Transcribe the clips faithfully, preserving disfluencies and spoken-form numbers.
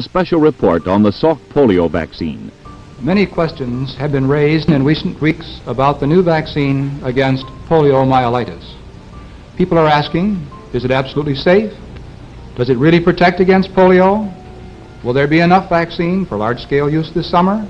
special report on the Salk polio vaccine. Many questions have been raised in recent weeks about the new vaccine against poliomyelitis. People are asking, is it absolutely safe? Does it really protect against polio? Will there be enough vaccine for large-scale use this summer?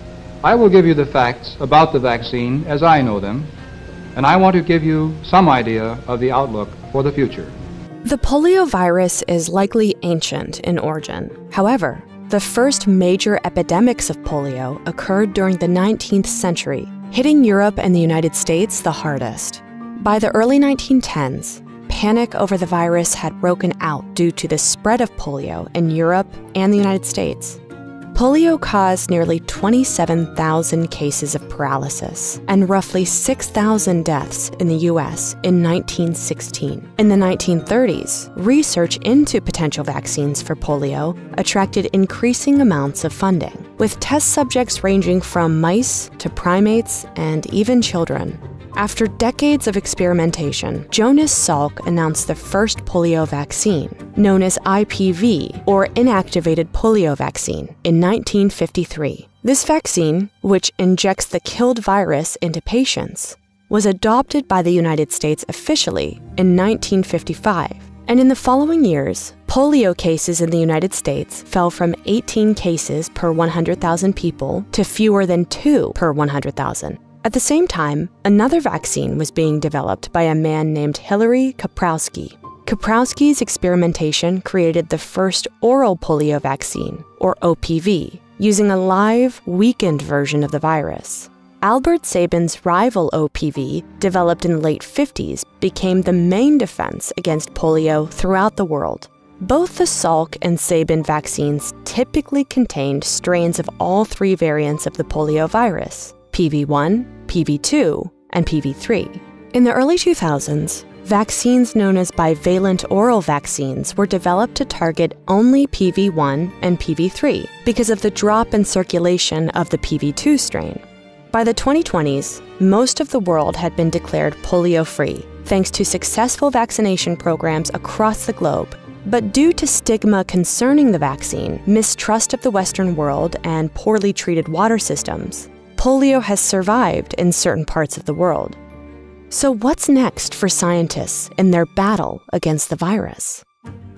I will give you the facts about the vaccine as I know them, and I want to give you some idea of the outlook for the future. The polio virus is likely ancient in origin. However, the first major epidemics of polio occurred during the nineteenth century, hitting Europe and the United States the hardest. By the early nineteen tens, panic over the virus had broken out due to the spread of polio in Europe and the United States. Polio caused nearly twenty-seven thousand cases of paralysis and roughly six thousand deaths in the U S in nineteen sixteen. In the nineteen thirties, research into potential vaccines for polio attracted increasing amounts of funding, with test subjects ranging from mice to primates and even children. After decades of experimentation, Jonas Salk announced the first polio vaccine, known as I P V, or Inactivated Polio Vaccine, in nineteen fifty-three. This vaccine, which injects the killed virus into patients, was adopted by the United States officially in nineteen fifty-five. And in the following years, polio cases in the United States fell from eighteen cases per one hundred thousand people to fewer than two per one hundred thousand. At the same time, another vaccine was being developed by a man named Hilary Kaprowski. Kaprowski's experimentation created the first oral polio vaccine, or O P V, using a live, weakened version of the virus. Albert Sabin's rival O P V, developed in the late fifties, became the main defense against polio throughout the world. Both the Salk and Sabin vaccines typically contained strains of all three variants of the polio virus: P V one, P V two, and P V three. In the early two thousands, vaccines known as bivalent oral vaccines were developed to target only P V one and P V three because of the drop in circulation of the P V two strain. By the twenty twenties, most of the world had been declared polio-free, thanks to successful vaccination programs across the globe. But due to stigma concerning the vaccine, mistrust of the Western world, and poorly treated water systems, polio has survived in certain parts of the world. So what's next for scientists in their battle against the virus?